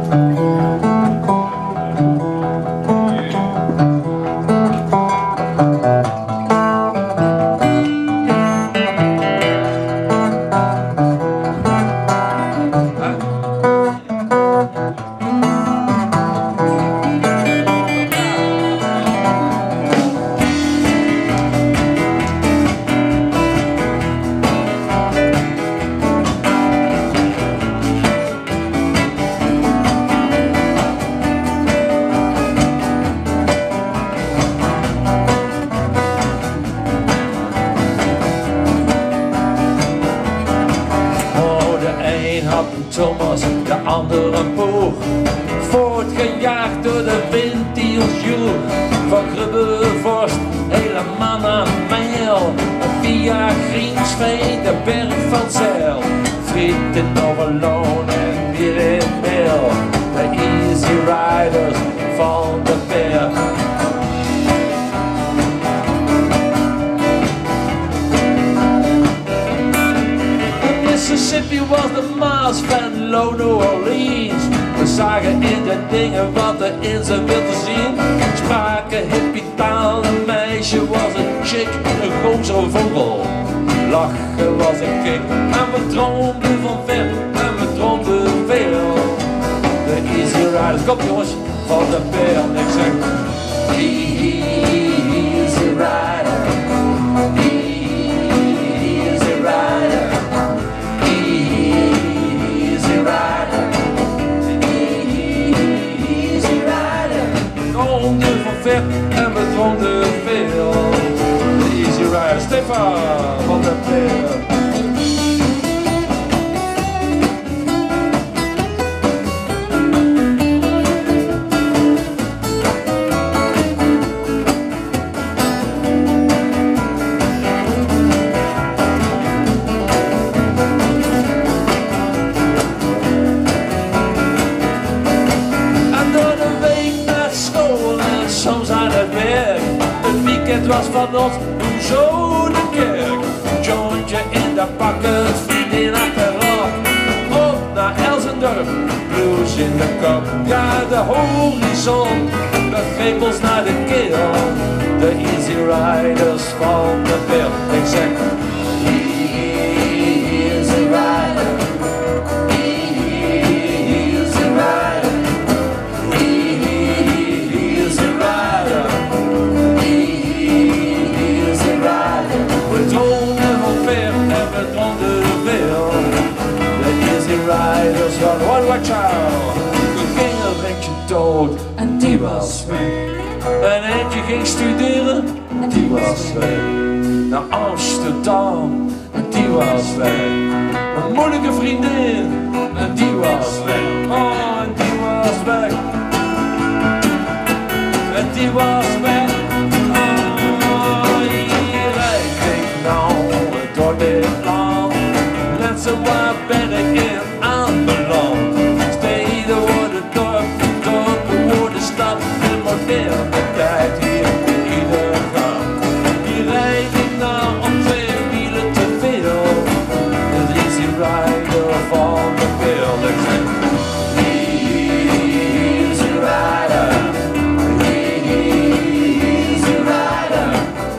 Thomas, de andere boer, voortgejaagd door de wind die ons joeg. Van Grubbevorst helemaal naar Mijl, via Griensveen de berg van Zeil. Friet in Overloon en weer in Mil, de Easy Riders van de berg. Mississippi was de Maas van Low New Orleans. We zagen in de dingen wat er in ze wilde zien. Spraken hippie-taal, een meisje was een chick, een gozer een vogel. Lachen was een kick en we droomden van ver en we droomden veel. De Easy Riders, kom jongens, van de berg. Ik zeg, Easy Rider, Easy Rider. En we droomden veel. De Easy Rider, Stefan van der Peer. Soms aan het werk, het weekend was van ons zo de kerk. Jointje in de pakken, vriendin achteraf, op naar Elsendorp, blues in de kop. Ja, de horizon begreep ons naar de keel, de Easy Riders van de berg. Ik zeg, Easy Rider, Easy Rider. We droomden van ver en we droomden veel. De Easy Riders van One Watch Out. We gingen een eentje dood en die was weg. Een eentje ging studeren en die was weg. Naar Amsterdam en die was weg. Een moeilijke vriendin en die was weg. Oh, en die was weg. En die was weg. Door dit land, mensen waar ben ik in aanbeland. Steden worden dorpen worden stad, de moderne tijd hier in ieder gang. Die rijd ik nou op twee wielen te veel, de Easy Rider van de wereld. Ik zeg, Easy Rider, Easy Rider,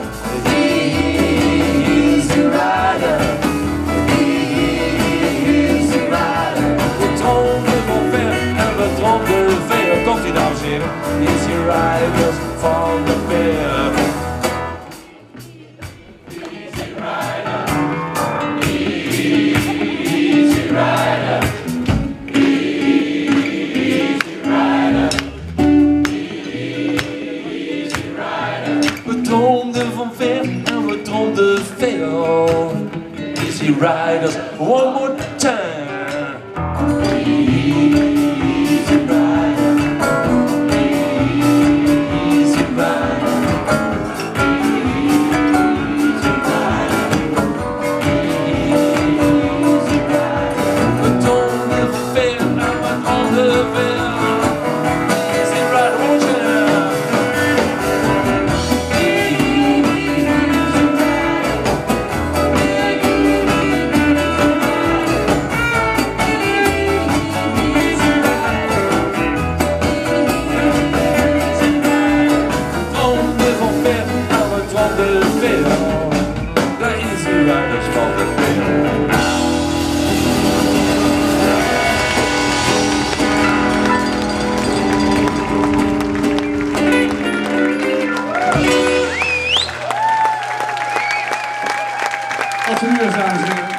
Easy Rider. Komt ie dames en heren, Easy Riders van de berg. Easy Rider, Easy Rider, Easy Rider, Easy Rider. We droomden van ver en we droomden veel. Easy Riders, one more time. van de Veer. De Easy Riders van de Veer. Als we nu eens aan zingen.